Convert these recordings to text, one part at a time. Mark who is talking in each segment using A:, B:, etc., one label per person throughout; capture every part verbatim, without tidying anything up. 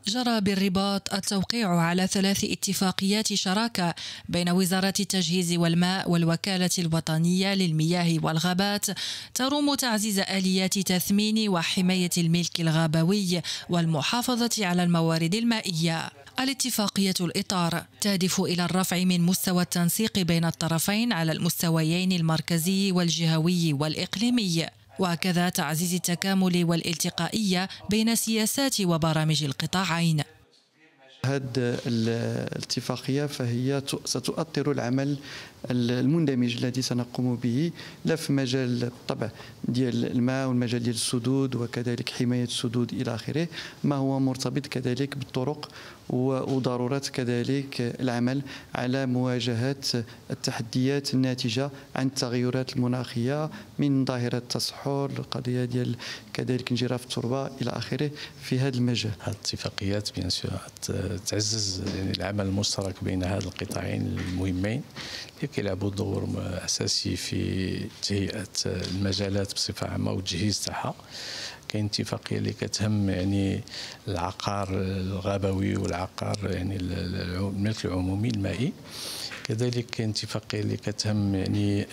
A: جرى بالرباط التوقيع على ثلاث اتفاقيات شراكة بين وزارة التجهيز والماء والوكالة الوطنية للمياه والغابات تروم تعزيز آليات تثمين وحماية الملك الغابوي والمحافظة على الموارد المائية. الاتفاقية الإطار تهدف إلى الرفع من مستوى التنسيق بين الطرفين على المستويين المركزي والجهوي والإقليمي، وكذا تعزيز التكامل والالتقائية بين سياسات وبرامج القطاعين.
B: هذه الاتفاقية فهي ستؤطر العمل المندمج الذي سنقوم به، لا في مجال بالطبع ديال الماء والمجال ديال السدود وكذلك حماية السدود إلى آخره، ما هو مرتبط كذلك بالطرق وضرورة كذلك العمل على مواجهة التحديات الناتجة عن التغيرات المناخية من ظاهرة التصحر، القضية ديال كذلك انجراف التربة إلى آخره في هذا المجال.
C: هذه الاتفاقيات بيان سور تعزز يعني العمل المشترك بين هذا القطاعين المهمين اللي كيلعبوا دور أساسي في تهيئة المجالات بصفة عامة والتجهيز تاعها. كاين اتفاقيه اللي كتهم يعني العقار الغابوي والعقار يعني الملك العمومي المائي، كذلك كاين اتفاقيه اللي كتهم يعني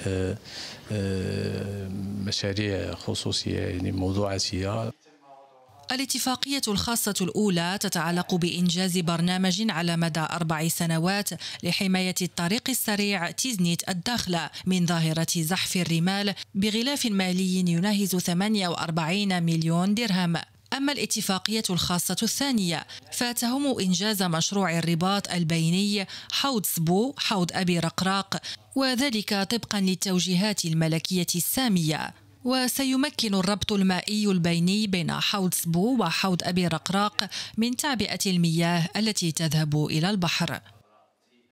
C: مشاريع خصوصيه يعني موضوعاتيه.
A: الاتفاقية الخاصة الأولى تتعلق بإنجاز برنامج على مدى أربع سنوات لحماية الطريق السريع تيزنيت الداخلة من ظاهرة زحف الرمال بغلاف مالي يناهز ثمانية وأربعين مليون درهم. أما الاتفاقية الخاصة الثانية فتهم إنجاز مشروع الرباط البيني حوض سبو حوض أبي رقراق، وذلك طبقا للتوجيهات الملكية السامية. وسيمكن الربط المائي البيني بين حوض سبو وحوض أبي رقراق من تعبئة المياه التي تذهب إلى البحر.